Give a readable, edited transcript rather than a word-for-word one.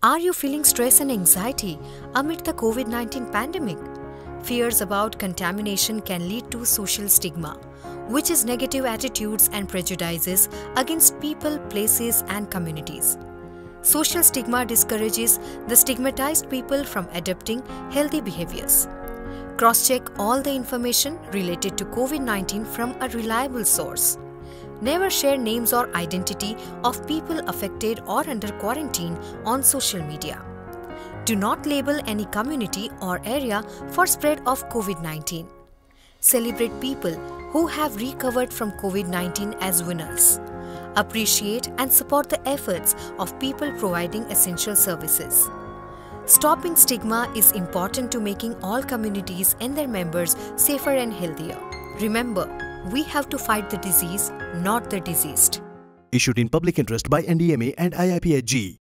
Are you feeling stress and anxiety amid the COVID-19 pandemic? Fears about contamination can lead to social stigma, which is negative attitudes and prejudices against people, places, and communities. Social stigma discourages the stigmatized people from adopting healthy behaviors. Cross-check all the information related to COVID-19 from a reliable source. Never share names or identity of people affected or under quarantine on social media. Do not label any community or area for spread of COVID-19. Celebrate people who have recovered from COVID-19 as winners. Appreciate and support the efforts of people providing essential services. Stopping stigma is important to making all communities and their members safer and healthier. Remember, we have to fight the disease, not the diseased. Issued in public interest by NDMA and IIPHG.